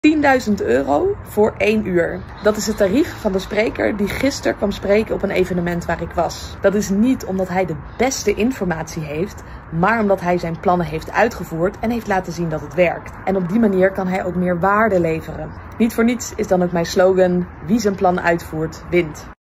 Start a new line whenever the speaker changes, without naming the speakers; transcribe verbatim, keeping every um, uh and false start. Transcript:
tienduizend euro voor één uur. Dat is het tarief van de spreker die gisteren kwam spreken op een evenement waar ik was. Dat is niet omdat hij de beste informatie heeft, maar omdat hij zijn plannen heeft uitgevoerd en heeft laten zien dat het werkt. En op die manier kan hij ook meer waarde leveren. Niet voor niets is dan ook mijn slogan: wie zijn plan uitvoert, wint.